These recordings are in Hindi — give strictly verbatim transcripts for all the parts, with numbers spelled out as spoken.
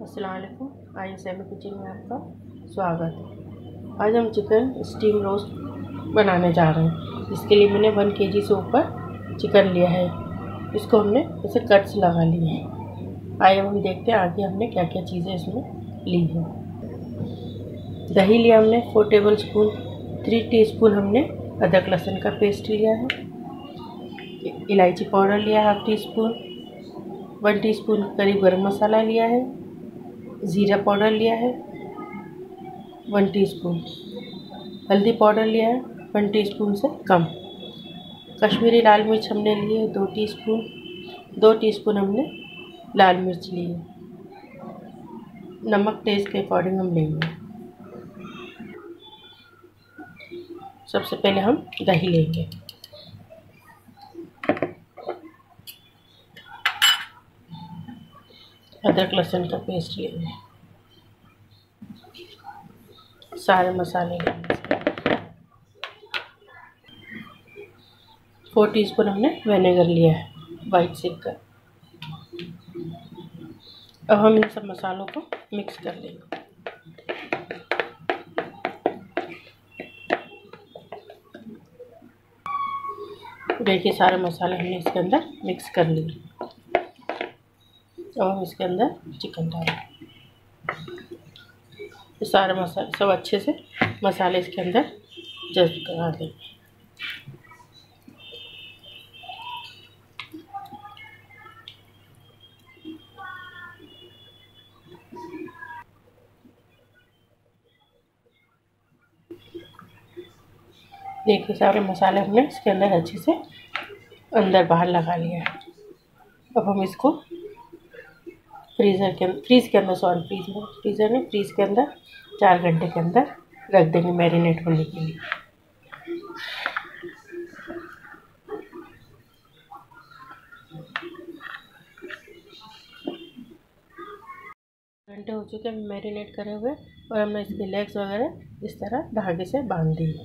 अस्सलाम वालेकुम। आई सेमी किचन में आपका स्वागत है। आज हम चिकन स्टीम रोस्ट बनाने जा रहे हैं। इसके लिए मैंने वन केजी से ऊपर चिकन लिया है। इसको हमने ऐसे कट्स लगा लिए हैं। आइए हम देखते हैं आगे हमने क्या क्या चीज़ें इसमें ली हैं। दही लिया हमने four tablespoon. Three teaspoon हमने अदरक लहसुन का पेस्ट लिया है। इलायची पाउडर लिया half teaspoon. One teaspoon करीब गरम मसाला लिया है। ज़ीरा पाउडर लिया है वन टीस्पून। हल्दी पाउडर लिया है वन टीस्पून से कम। कश्मीरी लाल मिर्च हमने लिए दो टीस्पून। दो टीस्पून हमने लाल मिर्च लिए। नमक टेस्ट के अकॉर्डिंग हम लेंगे। सबसे पहले हम दही लेंगे। अदरक लहसुन का पेस्ट लेंगे। सारे मसाले लेंगे। फोर टीस्पून हमने विनेगर लिया है वाइट सिरका का। अब हम इन सब मसालों को मिक्स कर लेंगे। देखिए सारे मसाले हमने इसके अंदर मिक्स कर लिए। अब हम इसके अंदर चिकन डालें। ये सारे मसाले सब अच्छे से मसाले इसके अंदर जज्ब करा देंगे। देखिए सारे मसाले हमने इसके अंदर अच्छे से अंदर बाहर लगा लिया है। अब हम इसको फ्रीज़र के फ्रीज़ के अंदर सॉरी फ्रीज में फ्रीज़र में फ्रीज़ के अंदर चार घंटे के अंदर रख देंगे मैरिनेट होने के लिए। घंटे हो चुके हैं मैरिनेट करे हुए और हमने इसके लेग्स वगैरह इस तरह धागे से बांध दिए।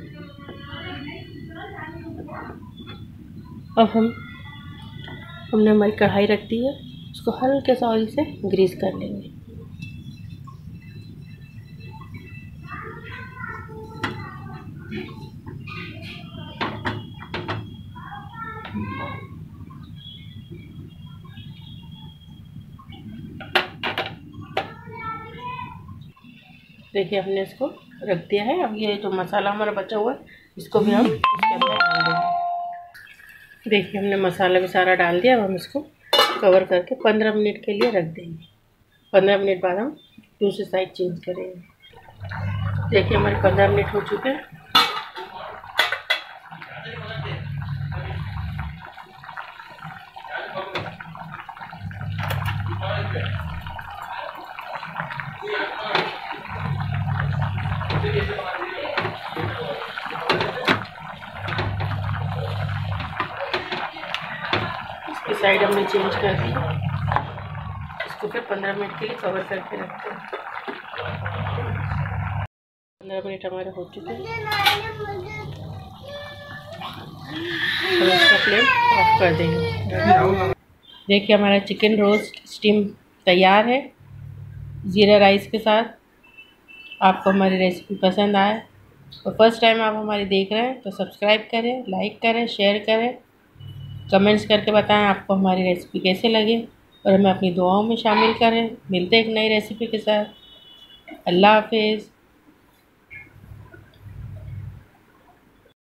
अब हम हमने हमारी कढ़ाई रख दी है। उसको हल्के से ऑयल से ग्रीस कर लेंगे। देखिए हमने इसको रख दिया है। अब ये जो मसाला हमारा बचा हुआ है इसको भी हम इसके अंदर डाल देंगे। देखिए हमने मसाला भी सारा डाल दिया। अब हम इसको कवर करके पंद्रह मिनट के लिए रख देंगे। पंद्रह मिनट बाद हम दूसरी साइड चेंज करेंगे। देखिए हमारे पंद्रह मिनट हो चुके हैं। इसकी साइड हमने चेंज कर दी। इसको फिर पंद्रह मिनट के लिए कवर करके रखते हैं। पंद्रह मिनट हमारे हो चुके हैं। हम इसका फ्लेम ऑफ कर देंगे। देखिए हमारा चिकन रोस्ट स्टीम तैयार है ज़ीरा राइस के साथ। आपको हमारी रेसिपी पसंद आए और फर्स्ट टाइम आप हमारी देख रहे हैं तो सब्सक्राइब करें, लाइक करें, शेयर करें, कमेंट्स करके बताएं आपको हमारी रेसिपी कैसे लगे और हमें अपनी दुआओं में शामिल करें। मिलते हैं एक नई रेसिपी के साथ। अल्लाह हाफिज़।